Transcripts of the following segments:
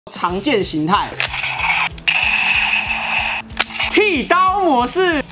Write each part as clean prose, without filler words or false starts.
常见形态，剃刀模式。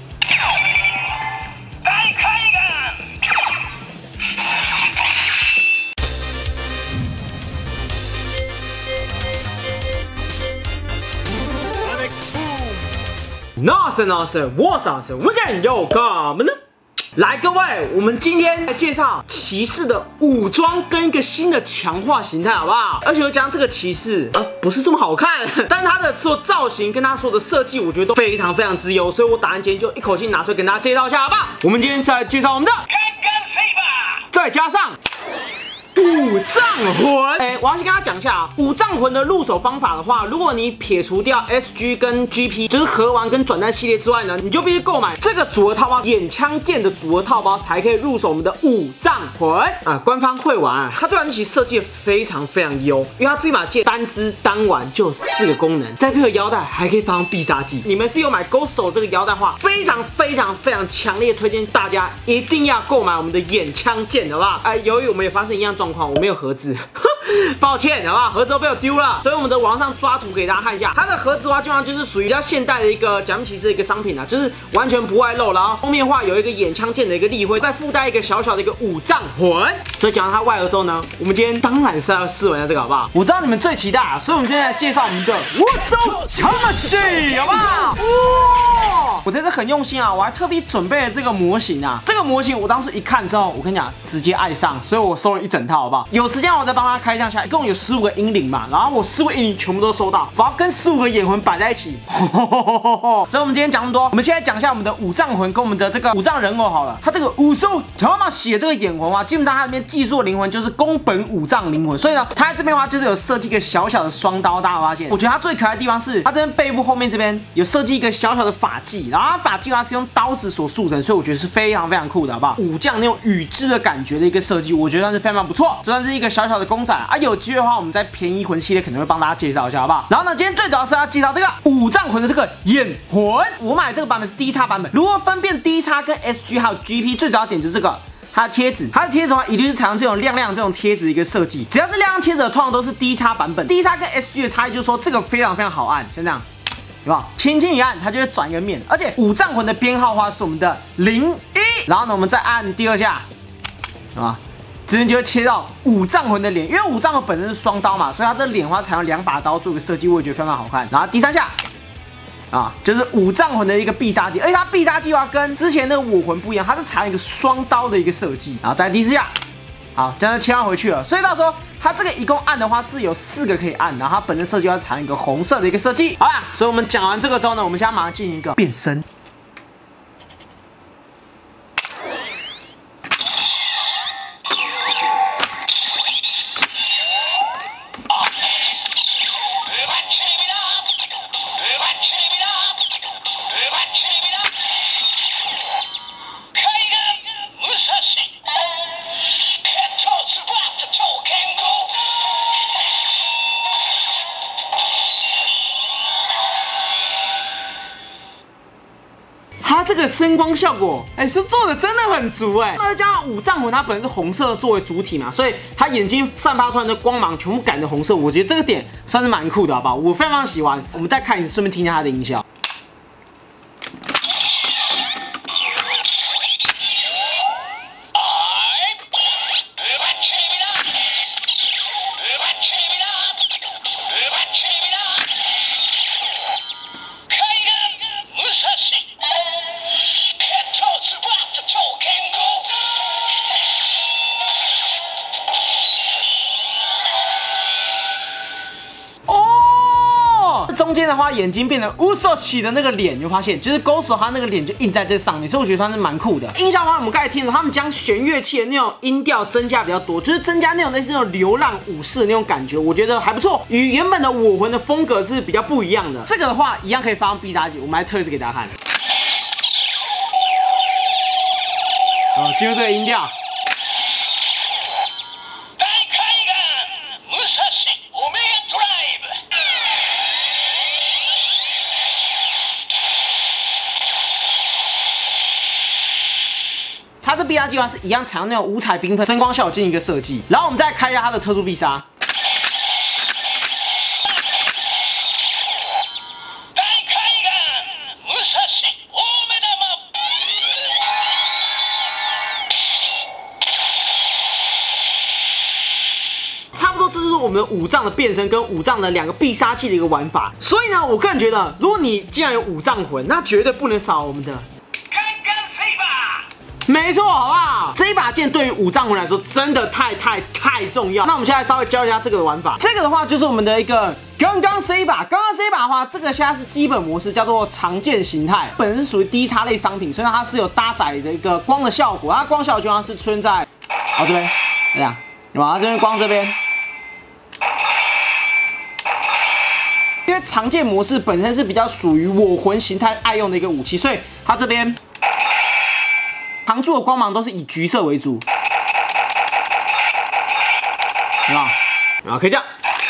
那是，我上是我今有干嘛呢？来，各位，我们今天来介绍骑士的武装跟一个新的强化形态，好不好？而且我讲这个骑士不是这么好看，但是它的所有造型跟它所有的设计，我觉得都非常非常之优，所以我打算今天就一口气拿出来跟大家介绍一下，好不好？我们今天是来介绍我们的，再加上。 五藏魂，我要先跟大家讲一下啊，五藏魂的入手方法的话，如果你撇除掉 SG 跟 GP， 就是盒丸跟转蛋系列之外呢，你就必须购买这个组合套包，眼枪剑的组合套包，才可以入手我们的五藏魂啊。官方会玩，它这款其实设计的非常非常优，因为它这把剑单支单玩就有4个功能，再配合腰带还可以发放必杀技。你们是有买 Ghosto 这个腰带的话，非常强烈推荐大家一定要购买我们的眼枪剑，好不好？由于我们也发生一样状况。 我没有盒子，抱歉，好不好？盒子都被我丢了，所以我们的网上抓图给大家看一下。它的盒子的话，基本上就是属于比较现代的一个假面骑士的一个商品啊，就是完全不外露。然后后面的话有一个眼枪剑的一个立徽，再附带一个小小的一个五藏魂。所以讲到它外盒之后呢，我们今天当然是要试玩一下这个，好不好？我知道你们最期待啊，所以我们今天来介绍我们的我手魂，好不好？哇！我真的很用心啊，我还特别准备了这个模型啊。这个模型我当时一看之后，我跟你讲，直接爱上，所以我收了一整套，好不好？有时间我再帮他开箱下来，一共有15个英灵嘛，然后我15个英灵全部都收到，反而跟15个眼魂摆在一起，所以我们今天讲那么多，我们现在讲一下我们的五藏魂跟我们的这个五藏人偶好了。它这个五手他妈写这个眼魂啊，基本上它里面记住的灵魂就是宫本武藏灵魂，所以呢，它在这边的话就是有设计一个小小的双刀，大家有发现？我觉得它最可爱的地方是它这边背部后面这边有设计一个小小的法器，然后它法器的话是用刀子所塑成，所以我觉得是非常酷的，好不好？武将那种羽织的感觉的一个设计，我觉得算是非常不错，这算是一个小小的公仔啊。有机会的话，我们在便宜魂系列可能会帮大家介绍一下，好不好？然后呢，今天最主要是要介绍这个五藏魂的这个眼魂。我买这个版本是D叉版本，如何分辨 D叉跟 SG 还有 GP， 最主要点就是这个。它的贴纸，它的贴纸的话，一律是采用这种亮这种贴纸的一个设计。只要是亮贴纸的，通常都是 D 叉版本。D 叉跟 SG 的差异就是说，这个非常好按，像这样，有没有？轻轻一按，它就会转一个面。而且五藏魂的编号的话是我们的01，然后呢，我们再按第2下，是吧？这边就会切到五藏魂的脸，因为五藏魂本身是双刀嘛，所以它的脸的话采用2把刀做一个设计，我也觉得非常好看。然后第3下。就是五藏魂的一个必杀技，而且它必杀技的话跟之前那个我魂不一样，它是采用一个双刀的一个设计。然后再第4下，好，这样就切换回去了。所以到时候它这个一共按的话是有4个可以按，然后它本身设计要采用一个红色的一个设计。好啦，所以我们讲完这个之后呢，我们现在马上进行一个变身。它这个声光效果，是做的真的很足再加上五藏魂它本身是红色作为主体嘛，所以它眼睛散发出来的光芒全部改成红色，我觉得这个点算是蛮酷的，好不好？我非常喜欢。我们再看一次，顺便听一下它的音效。中间的话，眼睛变成乌索奇的那个脸，你会发现，就是 Ghosto 他那个脸就印在这上面，所以我觉得算是蛮酷的。音效的话，我们刚才听到他们将弦乐器的那种音调增加比较多，就是增加那种类似那种流浪武士的那种感觉，我觉得还不错，与原本的我魂的风格是比较不一样的。这个的话，一样可以发放必杀技，我们来测一次给大家看。进入这个音调。它这必杀技的话是一样采用那种五彩缤纷、声光效果进行一个设计，然后我们再开一下它的特殊必杀。 们的武藏的变身跟武藏的2个必杀技的一个玩法。所以呢，我个人觉得，如果你既然有武藏魂，那绝对不能少我们的。 没错，好不好？这一把剑对于武藏魂来说真的太重要。那我们现在稍微教一下这个的玩法。这个的话就是我们的一个刚刚 C 把，刚刚 C 把的话，这个现在是基本模式，叫做常见形态，本身是属于低差类商品，所以它是有搭载的一个光的效果。它光效果上是出现在这边，这样，有吧？它这边光这边。 因为常见模式本身是比较属于我魂形态爱用的一个武器，所以它这边常驻的光芒都是以橘色为主，有没有？然后可以这样。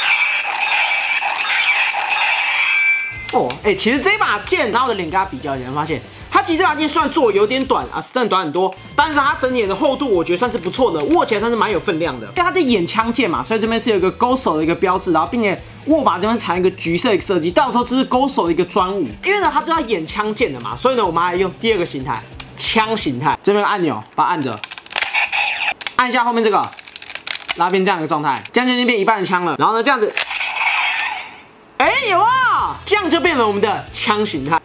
哦，其实这把剑，然后我的脸跟它比较，你会发现，它其实这把剑虽然做有点短啊，是真的短很多，但是它整体的厚度我觉得算是不错的，握起来算是蛮有分量的。因为它是眼枪剑嘛，所以这边是有一个勾手的一个标志，然后并且握把这边采用一个橘色的设计，代表说这是勾手的一个专武。因为呢，它就要眼枪剑的嘛，所以呢，我们来用第2个形态。 枪形态，这边有按钮，把它按着，按一下后面这个，拉变这样一个状态，这样就已经变一半的枪了。然后呢，这样子，有啊，这样就变成我们的枪形态。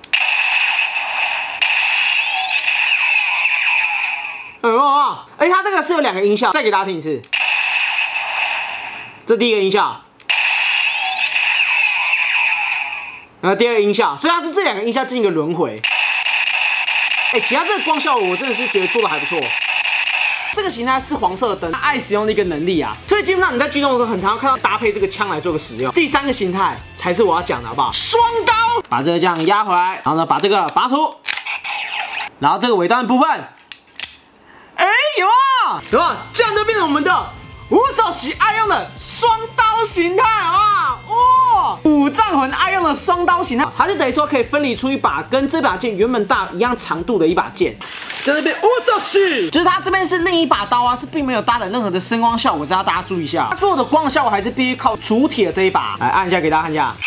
有啊，它这个是有2个音效，再给大家听一次。这第一个音效，然后第2个音效，所以它是这2个音效进行一个轮回。 其他这个光效我真的是觉得做的还不错。这个形态是黄色的灯，爱使用的一个能力啊，所以基本上你在剧中的时候，很常看到搭配这个枪来做个使用。第3个形态才是我要讲的，好不好？双刀，把这个这样压回来，然后呢把这个拔出，然后这个尾端的部分，有啊，有啊，这样就变成我们的无手旗爱用的双刀形态，好不好？哦，武藏魂爱用的双刀形态，它就等于说可以分离出一把跟这把剑原本大一样长度的一把剑，在这边无手旗，就是它这边是另一把刀啊，是并没有搭载任何的声光效果，这要大家注意一下。它所有的光的效果还是必须靠主体的这一把，来按一下给大家看一下。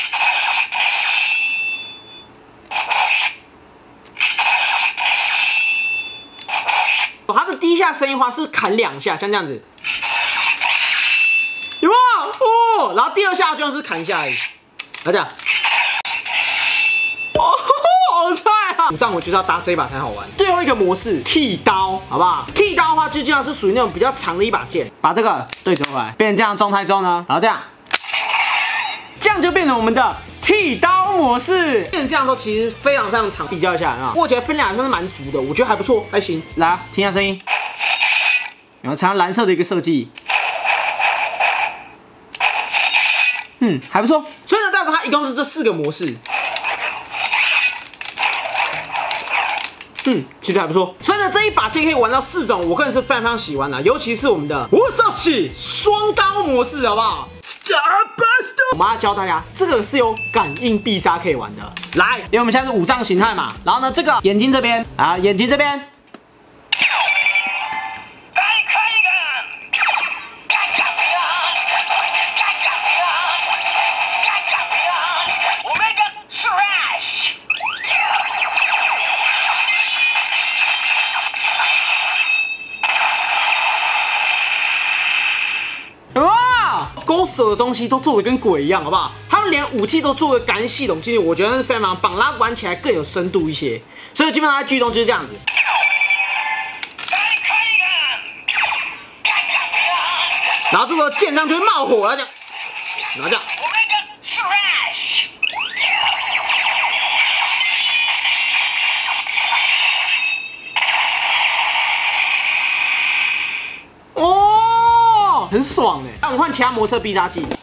它的第一下声音的话是砍2下，像这样子，有没有？哦，然后第2下就是砍1下而已，来这样，好帅啊！武藏魂就是要搭这一把才好玩。最后一个模式剃刀，好不好？剃刀的话，就基本上是属于那种比较长的一把剑，把这个对折回来，变成这样的状态之后呢，然后这样就变成我们的。 剃刀模式变成这样的时候，其实非常长。比较一下啊，握起来分量还算是蛮足的，我觉得还不错，还行。来啊，听一下声音，然后采用蓝色的一个设计，还不错。所以呢，代表它一共是这4个模式，其实还不错。所以呢，这一把剑可以玩到4种，我个人是非常喜欢的，尤其是我们的无手旗双刀模式，好不好？ 我们要教大家，这个是有感应必杀可以玩的。来，因为我们现在是武藏形态嘛，然后呢，这个眼睛这边啊，眼睛这边，勾手的东西都做的跟鬼一样，好不好？他们连武器都做个感应系统进去，我觉得是非常棒，让它玩起来更有深度一些。所以基本上在剧中就是这样子。然后这个剑上就会冒火了，这样，然后这样。很爽哎！那我们换其他模式必杀技。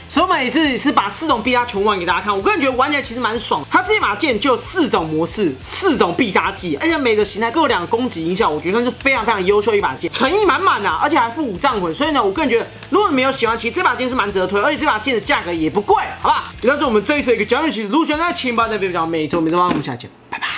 所以我们也是把4种必杀全玩给大家看。我个人觉得玩起来其实蛮爽。它这把剑就有4种模式，4种必杀技，而且每个形态各有2个攻击音效，我觉得算是非常非常优秀一把剑，诚意满满啊，而且还附5丈魂。所以呢，我个人觉得如果你没有喜欢，其实这把剑是蛮值得推，而且这把剑的价格也不贵，好吧？以上就是我们这一次的一个讲解，其实如果喜欢，请把那边讲每周帮我们下见，拜拜。